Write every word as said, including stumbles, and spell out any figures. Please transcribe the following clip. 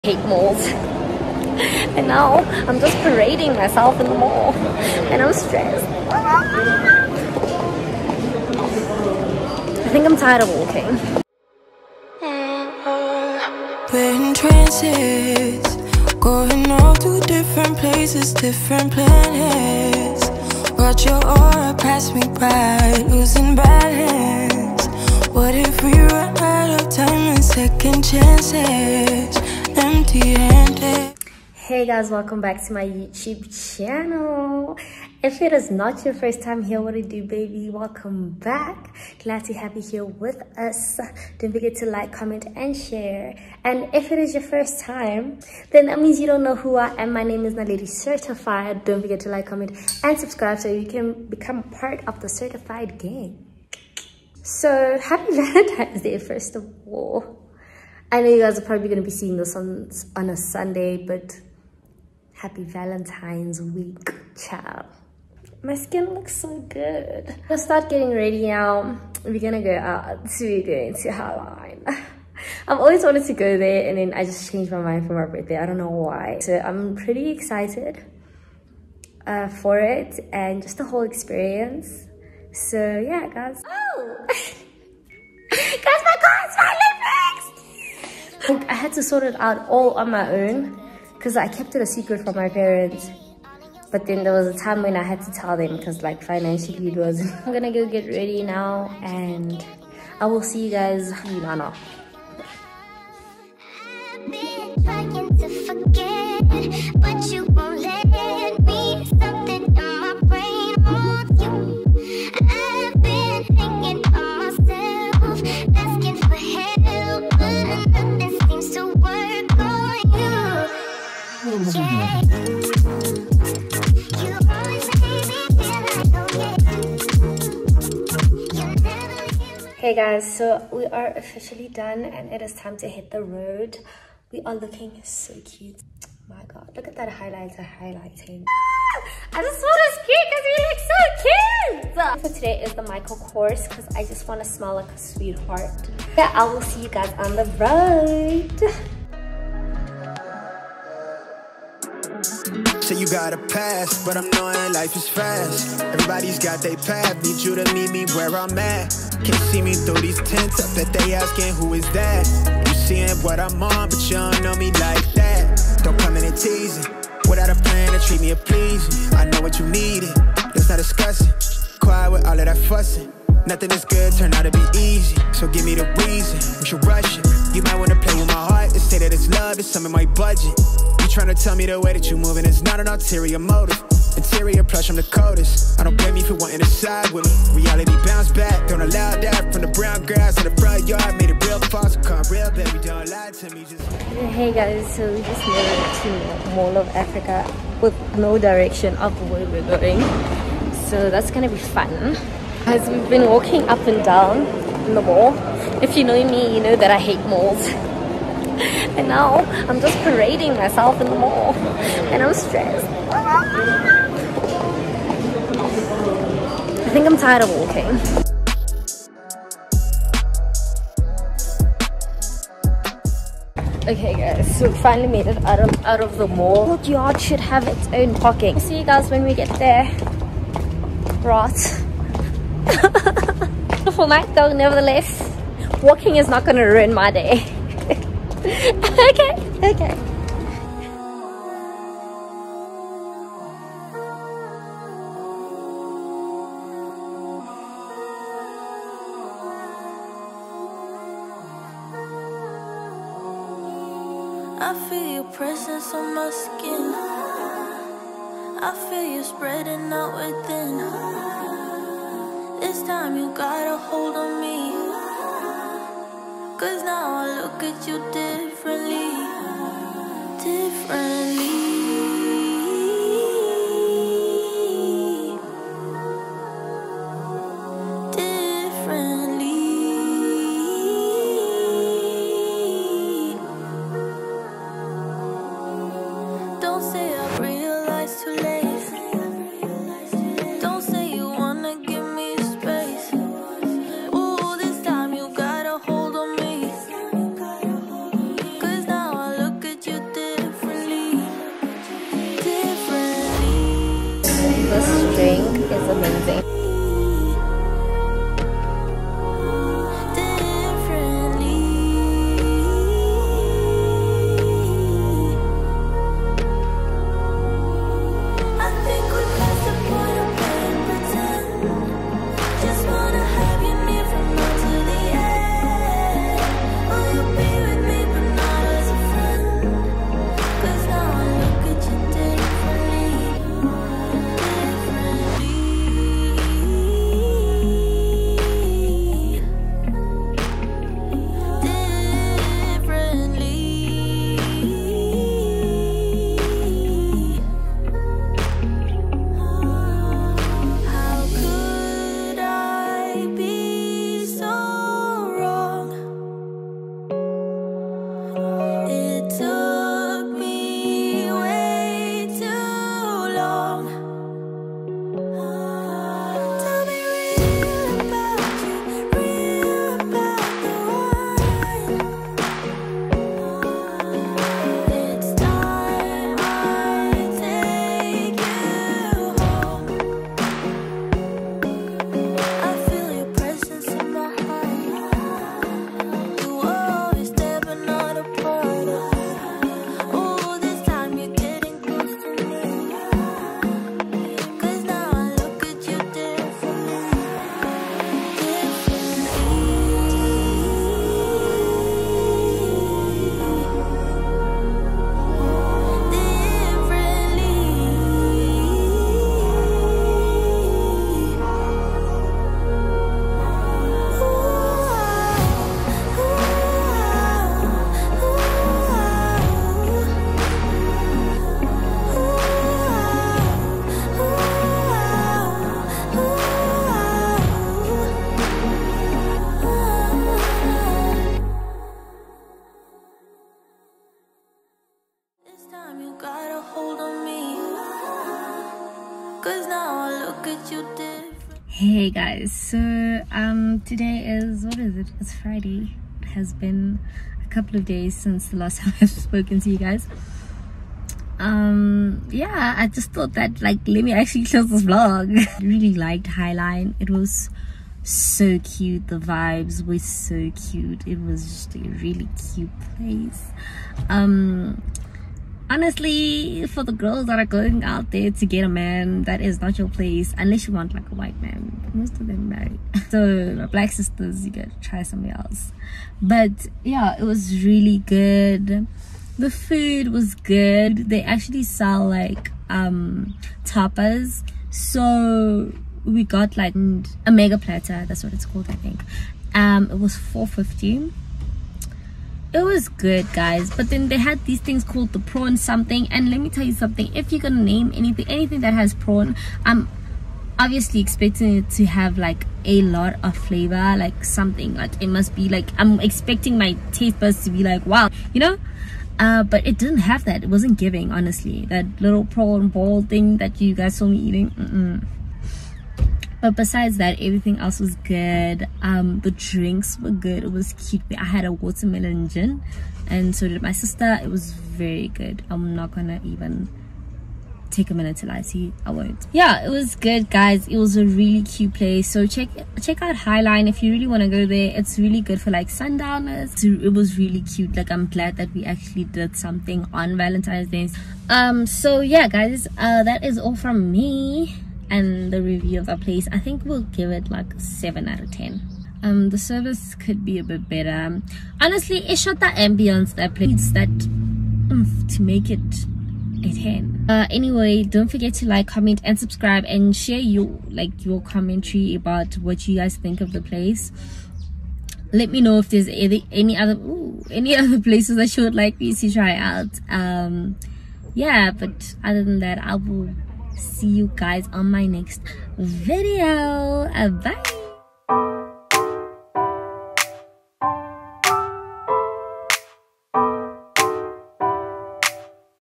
hate malls. And now I'm just parading myself in the mall and I'm stressed. I think I'm tired of walking. We're in trances, going all to different places, different planets. Watch your aura pass me by, losing balance. What if we run out of time and second chances? Empty-handed. Hey guys, welcome back to my YouTube channel. If it is not your first time here, what do you do, baby? Welcome back. Glad to have you here with us. Don't forget to like, comment, and share. And if it is your first time, then that means you don't know who I am. My name is Naledi Certified. Don't forget to like, comment, and subscribe so you can become part of the certified gang. So happy Valentine's Day, first of all. I know you guys are probably going to be seeing this on, on a Sunday, but happy Valentine's week, child. My skin looks so good. I'm gonna start getting ready now. We're gonna go out. So we're going to Highline. I've always wanted to go there, and then I just changed my mind for my birthday. I don't know why. So I'm pretty excited uh, for it and just the whole experience. So yeah, guys. Oh! Guys, my God's my lip. I had to sort it out all on my own because I kept it a secret from my parents. But then there was a time when I had to tell them because like financially it wasn't. I'm gonna go get ready now and I will see you guys in Ghana. I've been trying to forget, but you won't let me. Something in my brain wants you. I've been hanging on myself, asking for help, but nothing seems to work on you. Yeah. You always say me feel like, oh yeah. You never leave. Hey guys, so we are officially done and it is time to hit the road. We are looking so cute. My God, look at that highlighter highlighting. I just want to speak because we look so cute. So today is the Michael Kors because I just want to smell like a sweetheart. Yeah, I will see you guys on the road. Say you got a pass, but I'm knowing life is fast. Everybody's got their path, need you to meet me where I'm at. Can't see me through these tents up that they asking who is that. You seeing what I'm on, but you don't know me like that. Don't come in and teasing, without a plan to treat me a pleasing. I know what you needed, let's not discuss it. Quiet with all of that fussing. Nothing is good, turn out to be easy. So give me the reason, we should rush it. You might wanna play with my heart and say that it's love, it's some of my budget. You tryna tell me the way that you moving is not an ulterior motive. Interior plush, I'm the coldest. I don't blame you for wanting to side with me. Reality bounce back, don't allow that. From the brown grass to the front yard, made it real false. Come real, baby, don't lie to me. Just Hey guys, so we just made it to Mall of Africa with no direction of where we're going. So that's gonna be fun. As we've been walking up and down in the mall. If you know me, you know that I hate malls. And now I'm just parading myself in the mall and I'm stressed. I think I'm tired of walking. Okay guys, so we finally made it out of out of the mall. The yard should have its own parking. See you guys when we get there. Right. Beautiful night though, nevertheless. Walking is not gonna ruin my day. Okay, okay. I feel your presence on my skin. I feel you spreading out within. This time you got a hold on me. Cause now I look at you differently. Differently. Don't say I realized too late. Don't say you wanna give me space. Ooh, this time you got a hold on me. Cause now I look at you amazing. Hey guys, so um today is, what is it, it's Friday. It has been a couple of days since the last time I've spoken to you guys. Um yeah, I just thought that, like, let me actually close this vlog. I really liked Highline. It was so cute, the vibes were so cute. It was just a really cute place. Um honestly, for the girls that are going out there to get a man, that is not your place, unless you want like a white man. Most of them married. So black sisters, you gotta try somewhere else. But yeah, it was really good. The food was good. They actually sell like um tapas, so we got like a mega platter, that's what it's called, I think. Um it was four fifty. It was good, guys. But then they had these things called the prawn something, and let me tell you something, if you're gonna name anything anything that has prawn, I'm obviously expecting it to have like a lot of flavor, like something, like it must be like, I'm expecting my taste buds to be like, wow, you know. Uh but it didn't have that. It wasn't giving, honestly. That little prawn ball thing that you guys saw me eating, mm-mm. But besides that, everything else was good. Um the drinks were good. It was cute. I had a watermelon gin, and so did my sister. It was very good. I'm not gonna even take a minute to lie to you. I won't. Yeah, it was good, guys. It was a really cute place. So check check out Highline if you really want to go there. It's really good for like sundowners. It was really cute. Like, I'm glad that we actually did something on Valentine's Day. Um so yeah, guys, uh that is all from me and the review of the place. I think we'll give it like seven out of ten. Um the service could be a bit better. Honestly, it's not the ambience that place that oomph to make it a ten. Uh anyway, don't forget to like, comment and subscribe, and share your like your commentary about what you guys think of the place. Let me know if there's any, any other ooh, any other places that you would like me to try out. Um yeah, but other than that, I will see you guys on my next video. Uh, bye.